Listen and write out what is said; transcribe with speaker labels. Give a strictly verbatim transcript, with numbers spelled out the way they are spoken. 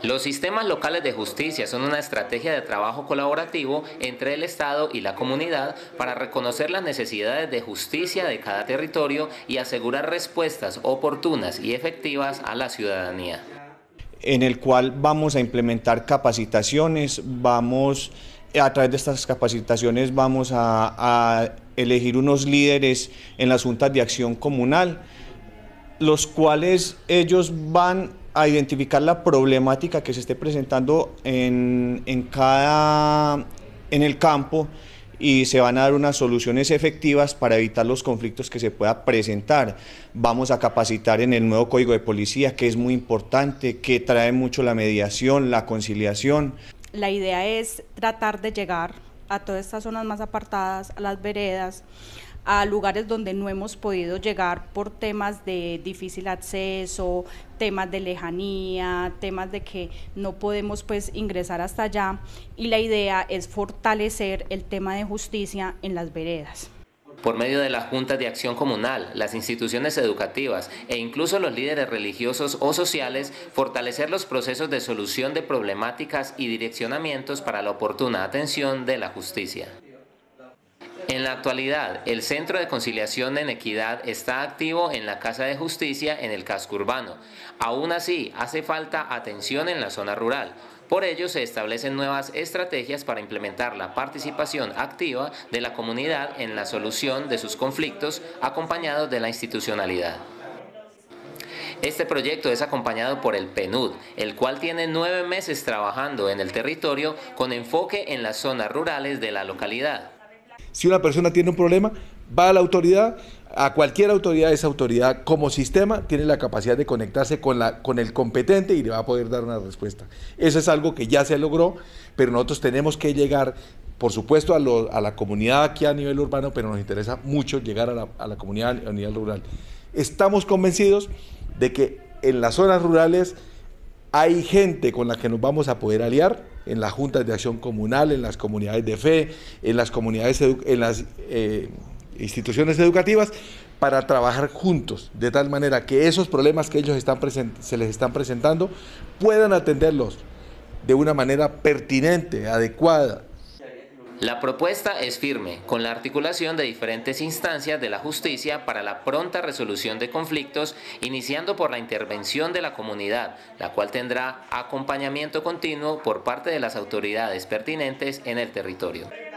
Speaker 1: Los sistemas locales de justicia son una estrategia de trabajo colaborativo entre el Estado y la comunidad para reconocer las necesidades de justicia de cada territorio y asegurar respuestas oportunas y efectivas a la ciudadanía.
Speaker 2: En el cual vamos a implementar capacitaciones, vamos, a través de estas capacitaciones vamos a, a elegir unos líderes en las juntas de acción comunal, los cuales ellos van a identificar la problemática que se esté presentando en, en, cada, en el campo y se van a dar unas soluciones efectivas para evitar los conflictos que se puedan presentar. Vamos a capacitar en el nuevo Código de Policía, que es muy importante, que trae mucho la mediación, la conciliación.
Speaker 3: La idea es tratar de llegar a todas estas zonas más apartadas, a las veredas, a lugares donde no hemos podido llegar por temas de difícil acceso, temas de lejanía, temas de que no podemos pues ingresar hasta allá, y la idea es fortalecer el tema de justicia en las veredas.
Speaker 1: Por medio de las juntas de acción comunal, las instituciones educativas e incluso los líderes religiosos o sociales, fortalecer los procesos de solución de problemáticas y direccionamientos para la oportuna atención de la justicia. En la actualidad, el Centro de Conciliación en Equidad está activo en la Casa de Justicia en el casco urbano. Aún así, hace falta atención en la zona rural. Por ello, se establecen nuevas estrategias para implementar la participación activa de la comunidad en la solución de sus conflictos, acompañados de la institucionalidad. Este proyecto es acompañado por el P N U D, el cual tiene nueve meses trabajando en el territorio con enfoque en las zonas rurales de la localidad.
Speaker 4: Si una persona tiene un problema, va a la autoridad, a cualquier autoridad, esa autoridad como sistema tiene la capacidad de conectarse con, la, con el competente y le va a poder dar una respuesta. Eso es algo que ya se logró, pero nosotros tenemos que llegar, por supuesto, a, lo, a la comunidad aquí a nivel urbano, pero nos interesa mucho llegar a la, a la comunidad a nivel rural. Estamos convencidos de que en las zonas rurales hay gente con la que nos vamos a poder aliar, en las juntas de acción comunal, en las comunidades de fe, en las comunidades, en las eh, instituciones educativas, para trabajar juntos, de tal manera que esos problemas que ellos están se les están presentando puedan atenderlos de una manera pertinente, adecuada.
Speaker 1: La propuesta es firme, con la articulación de diferentes instancias de la justicia para la pronta resolución de conflictos, iniciando por la intervención de la comunidad, la cual tendrá acompañamiento continuo por parte de las autoridades pertinentes en el territorio.